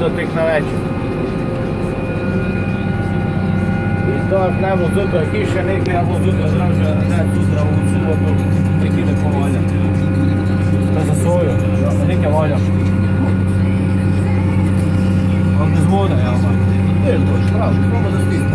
to tek na večer. I to ako ne bo sutra kiše nekaj, ja bo sutra zraža, ne sutra u subotu, nek ide po valja. To je za soju, nekaj valja. Ali bez voda, jel? Ne, to je pravo, to da stisne.